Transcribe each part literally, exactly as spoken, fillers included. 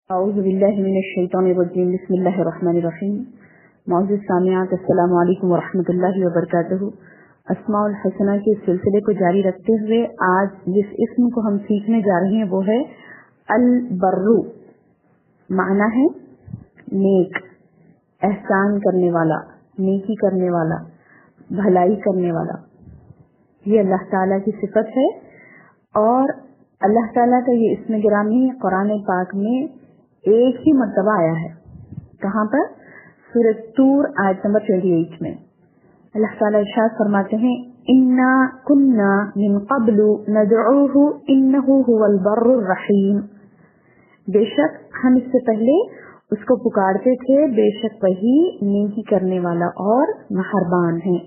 अऊज़ु बिल्लाहि मिनश शैतानिर रजीम बिस्मिल्लाहिर रहमानिर रहीम। मौजूद सामियात अस्सलामु अलैकुम व रहमतुल्लाहि व बरकातुहू। अस्माउल हसना के सिलसिले को जारी रखते हुए आज जिस इस्म को हम सीखने जा रहे हैं वो है अल बर्रू। माना है नेक, एहसान करने वाला, नेकी करने वाला, भलाई करने वाला। ये अल्लाह ताला की सिफत है और अल्लाह ताला का ये इस्म गिरामी कुरान पाक में एक ही मर्तबा आया है। कहाँ पर? सूरह तूर आयत नंबर अट्ठाईस में अल्लाह ताला इरशाद फरमाते हैं, इन्ना कुन्ना मिन क़ब्लु नदऊहु इन्नहु हुवल बर्रुर रहीम। बेशक हम इससे पहले उसको पुकारते थे, बेशक वही नेकी करने वाला और मेहरबान है।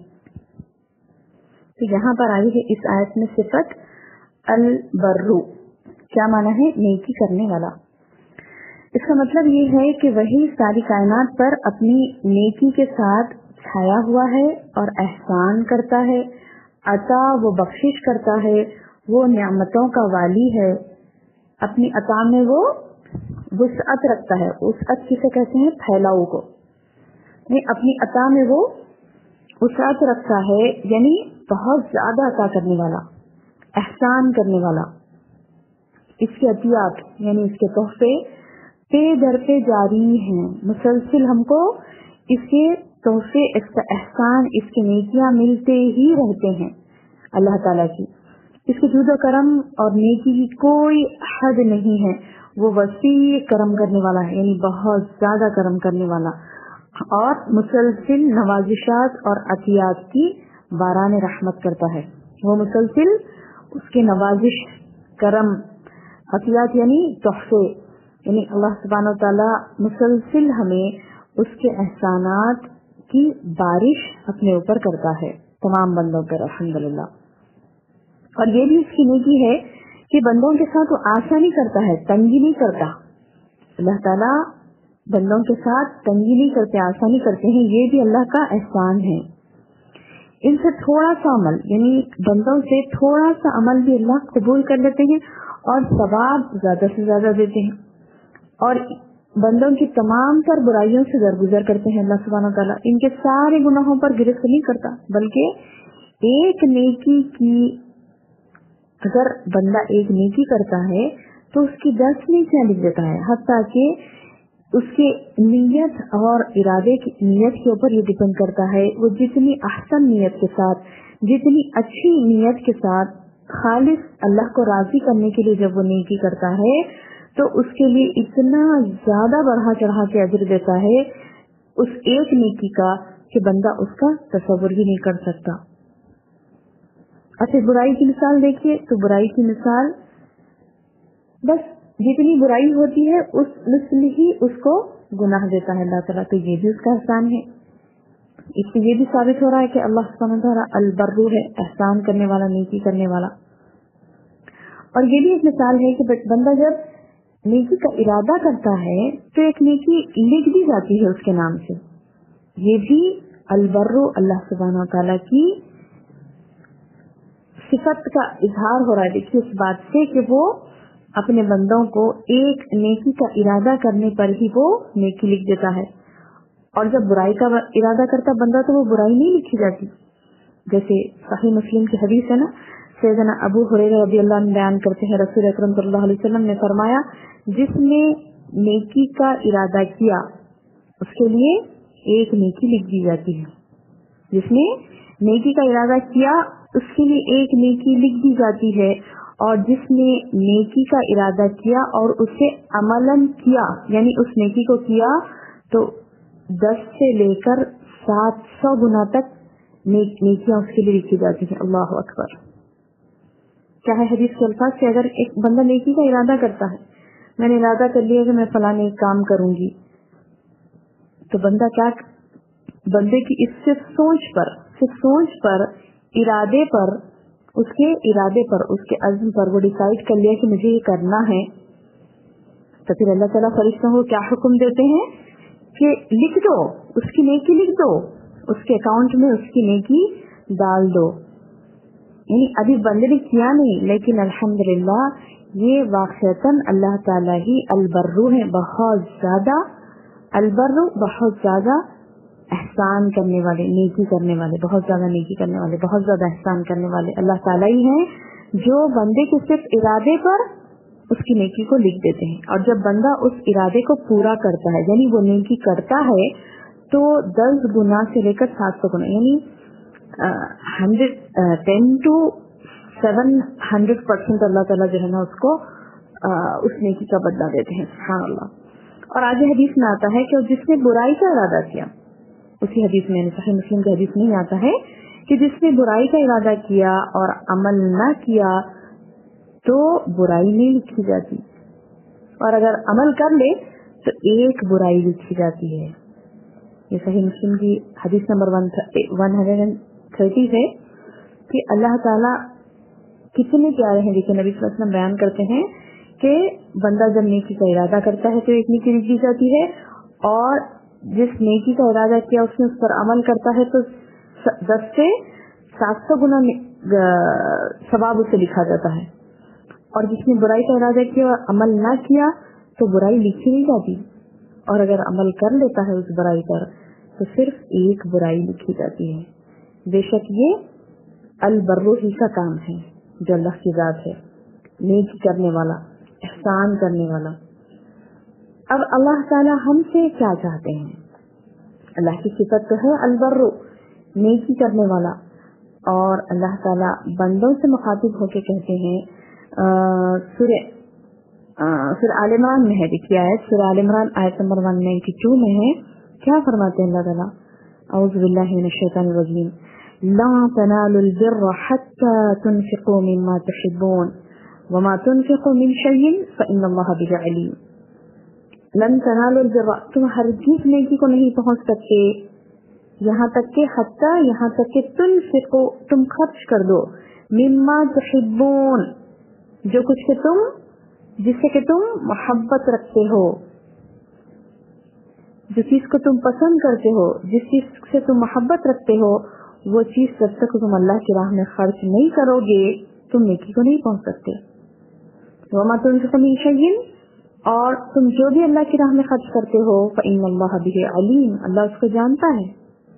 तो यहाँ पर आई है इस आयत में सिफत अल बर्रू। क्या माना है? नेकी करने वाला। इसका मतलब ये है कि वही सारी कायनात पर अपनी नेकी के साथ छाया हुआ है और एहसान करता है, अता वो बख्शिश करता है, वो नियामतों का वाली है। अपनी अता में वो वुसअत रखता है। वुसअत किसे कहते हैं? फैलाव को। नहीं, अपनी अता में वो वुसअत रखता है, यानी बहुत ज्यादा अता करने वाला, एहसान करने वाला। इसके अतियात यानी इसके तोहफे पे दर पे जारी हैं, मुसलसिल हमको इसके तोहफे, इसका एहसान, इसकी नेकियां मिलते ही रहते हैं अल्लाह ताला की। इसके जुद करम और नेकी की कोई हद नहीं है। वो वसी करम करने वाला है, यानी बहुत ज्यादा करम करने वाला, और मुसलसिल नवाजिशात और अतियात की बारान रहमत करता है। वो मुसलसिल उसके नवाजिश, करम, अतियात यानी तोहफे, यानी अल्लाह सुब्हानहू व तआला मुसलसिल हमें उसके एहसानात की बारिश अपने ऊपर करता है, तमाम बंदों पर अल्हम्दुलिल्लाह। और ये भी इसकी नेकी है कि बंदों के साथ वो आसानी करता है, तंगी नहीं करता। अल्लाह ताला बंदों के साथ तंगी नहीं करते, आसानी करते हैं। ये भी अल्लाह का एहसान है। इनसे थोड़ा सा अमल, यानी बंदों से थोड़ा सा अमल भी अल्लाह कबूल कर लेते हैं और सवाब ज्यादा से ज्यादा देते हैं। और बंदों की तमाम तर बुराइयों से दरगुजर करते हैं अल्लाह सुब्हानहू व तआला। इनके सारे गुनाहों पर गिरफ्त नहीं करता, बल्कि एक नेकी की, अगर बंदा एक नेकी करता है तो उसकी दस नेकियां लिख देता है। हत्ता कि उसके नियत और इरादे की नियत के ऊपर ये डिपेंड करता है। वो जितनी अहसन नियत के साथ, जितनी अच्छी नियत के साथ, खालिस अल्लाह को राजी करने के लिए जब वो नेकी करता है तो उसके लिए इतना ज्यादा बढ़ा चढ़ा के अजर देता है उस एक नेकी का कि बंदा उसका तसव्वुर भी नहीं कर सकता। अच्छा, बुराई की मिसाल देखिए तो बुराई की मिसाल, बस जितनी बुराई होती है उस मिसल ही उसको गुनाह देता है अल्लाह ताला। तो ये भी उसका एहसान है। इससे ये भी साबित हो रहा है कि अल्लाह सुब्हानहू व तआला अल बर्रू है, एहसान करने वाला, नेकी करने वाला। और ये भी एक मिसाल है कि बंदा जब नेकी का इरादा करता है तो एक नेकी लिख दी जाती है उसके नाम से। ये भी अल बर्रू अल्लाह सुब्हानहू व तआला की सिफत का इजहार हो रहा है। देखिए इस बात से कि वो अपने बंदों को एक नेकी का इरादा करने पर ही वो नेकी लिख देता है। और जब बुराई का इरादा करता बंदा तो वो बुराई नहीं लिखी जाती। जैसे सही मुस्लिम की हदीस है ना, सैयदना अबू हुरैरा रज़ियल्लाहु अन्हु बयान करते हैं, रसूल अकरम सल्लल्लाहु अलैहि वसल्लम ने फरमाया, जिसने नेकी का इरादा किया उसके लिए एक नेकी लिख दी जाती है। जिसने नेकी का इरादा किया उसके लिए एक नेकी लिख दी जाती है। और जिसने नेकी का इरादा किया और उसे अमलन किया, यानी उस नेकी को किया, तो दस से लेकर सात सौ गुना तक नेकियां उसके लिए लिखी जाती है। अल्लाह अकबर। क्या है हदीस के अल्फाज से, अगर एक बंदा नेकी का इरादा करता है, मैंने इरादा कर लिया कि मैं फलाने एक काम करूंगी, तो बंदा क्या, बंदे की इस सिर्फ सोच पर, सिर्फ सोच पर, इरादे पर, उसके इरादे पर, उसके अज़्म पर वो डिसाइड कर लिया कि मुझे ये करना है, तो फिर अल्लाह ताला फरिश्तों को क्या हुक्म देते हैं कि लिख दो, उसकी नेकी लिख दो, उसके अकाउंट में उसकी नेकी डाल दो। यानी अभी बंदे ने किया नहीं, लेकिन अल्हम्दुलिल्लाह یہ واقعتاً اللہ تعالیٰ ہی البرو ہے، بہت زیادہ البرو، بہت زیادہ احسان کرنے والے، نیکی کرنے والے، بہت زیادہ نیکی کرنے والے، بہت زیادہ احسان کرنے والے اللہ تعالیٰ ہی ہیں، جو بندے کے صرف ارادے پر اس کی نیکی کو لکھ دیتے ہیں. اور جب بندہ اس ارادے کو پورا کرتا ہے، یعنی وہ نیکی کرتا ہے، تو دس گنا سے لے کر سات سو گنا، یعنی hundred ten two seven hundred percent Allah تعالیٰ جو ہے نا اس کو اس نیکی کا بدلہ دیتے ہیں. سبحان اللہ. اور آگے حدیث میں آتا ہے کہ جس نے برائی کا ارادہ کیا، اسی حدیث میں صحیح مسلم کی حدیث میں آتا ہے کہ جس نے برائی کا ارادہ کیا اور عمل نہ کیا تو برائی نہیں لکھی جاتی، اور اگر عمل کر لے تو ایک برائی لکھی جاتی ہے. یہ صحیح مسلم کی حدیث number one hundred and thirty ہے کہ اللہ تعالیٰ کتنے پیارے ہیں. دیکھیں نبی صلی اللہ علیہ وسلم بیان کرتے ہیں کہ بندہ جب نیکی کا ارادہ کرتا ہے تو ایک نیکی لکھی جاتی ہے، اور جس نیکی کا ارادہ کیا اس نے اس پر عمل کرتا ہے تو دس سے سات سو گنا ثواب اسے لکھا جاتا ہے. اور جس نے برائی کا ارادہ کیا اور عمل نہ کیا تو برائی لکھی نہیں جاتی، اور اگر عمل کر لیتا ہے اس برائی پر تو صرف ایک برائی لکھی جاتی ہے. بے شک یہ البرو ہی کا کام ہے جو اللہ کی ذات ہے، نیکی کرنے والا، احسان کرنے والا. اب اللہ تعالی ہم سے کیا چاہتے ہیں؟ اللہ کی صفت تو ہے البرو، نیکی کرنے والا، اور اللہ تعالی بندوں سے مخاطب ہو کے کہتے ہیں سورہ سورہ آل عمران میں ہے. دیکھیے آیت سورہ آل عمران آیت نمبر ایک سو بانوے میں ہے. کیا فرماتے ہیں اللہ تعالیٰ؟ اعوذ باللہ من الشیطان الرجیم. لا تنالوا البر حتى تنفقوا مما تحبون وما تنفقوا من شيء فإن الله به عليم. لن تنالوا البر، تم ہرگز نیکی کو نہیں پہنچ سکتے یہاں تک کہ حتی، یہاں تک کہ تنفقوا، تم خرچ کر دو، مما تحبون، جو کچھ کہ تم، جس سے کہ تم محبت رکھتے ہو، جو چیز کو تم پسند کرتے ہو، جس چیز سے تم محبت رکھتے ہو، وہ چیز جب تک تم اللہ کی راہ میں خرچ نہیں کرو گے تم نیکی کو نہیں پہنچ سکتے. وما تنفقوا من شيء، اور تم جو بھی اللہ کی راہ میں خرچ کرتے ہو فإن الله به علیم، اللہ اس کو جانتا ہے.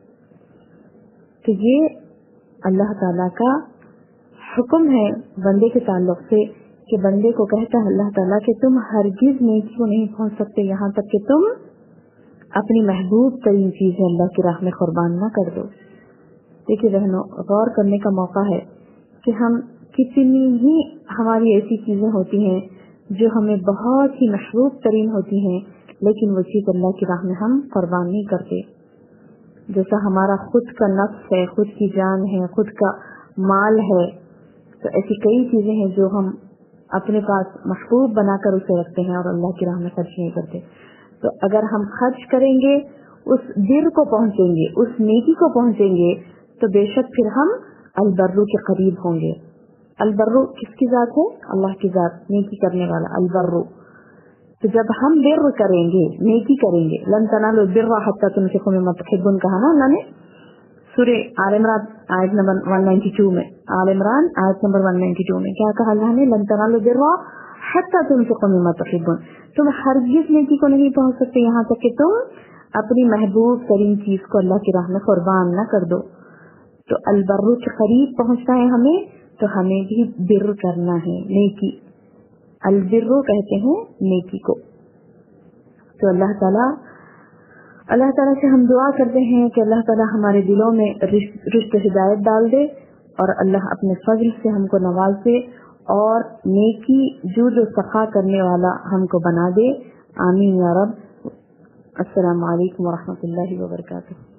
تو یہ اللہ تعالیٰ کا حکم ہے بندے کے تعلق سے کہ بندے کو کہتا ہے اللہ تعالیٰ کہ تم ہرگز نیکی کو نہیں پہنچ سکتے یہاں تک کہ تم اپنی محبوب ترین چیزیں اللہ کی راہ میں قربان نہ کر دو. دیکھیے بہنوں، غور کرنے کا موقع ہے کہ ہم کتنی ہی ہماری ایسی چیزیں ہوتی ہیں جو ہمیں بہت ہی محبوب ترین ہوتی ہیں، لیکن وہ چیز اللہ کی راہ میں ہم قربان نہیں کرتے. جیسا ہمارا خود کا نفس ہے، خود کی جان ہے، خود کا مال ہے، تو ایسی کئی چیزیں ہیں جو ہم اپنے پاس محبوب بنا کر اسے رکھتے ہیں اور اللہ کی راہ میں خرچ نہیں کرتے. تو اگر ہم خرچ کریں گے، اس بر کو پہنچیں گے، اس نیکی کو پہنچیں گے، تو بے شک پھر ہم البرو کے قریب ہوں گے. البرو کس کی ذات ہے؟ اللہ کی ذات، نیکی کرنے والا البرو. تو جب ہم بر کریں گے، نیکی کریں گے، لن تنالوا البر حتى تنفقوا مما تحبون کہا نا اللہ نے سورہ آل عمران آیت نمبر ایک سو بانوے میں. آل عمران آیت نمبر ایک سو بانوے میں کیا کہا اللہ نے؟ لن تنالوا البر حتى تنفقوا مما تحبون، تم ہرگز نیکی کو نہیں پہنچ سکتے یہاں تک کہ تم اپنی محبوب ترین چیز کو اللہ کی راہ میں قربان نہ کر دو. تو البرو کے قریب پہنچنا ہے ہمیں، تو ہمیں بھی بر کرنا ہے، نیکی. البرو کہتے ہیں نیکی کو. تو اللہ تعالیٰ اللہ تعالیٰ سے ہم دعا کرتے ہیں کہ اللہ تعالیٰ ہمارے دلوں میں رشت ہدایت ڈال دے، اور اللہ اپنے فضل سے ہم کو نواز دے، اور نیکی جود و سخا کرنے والا ہم کو بنا دے. آمین یا رب. السلام علیکم ورحمۃ اللہ وبرکاتہ.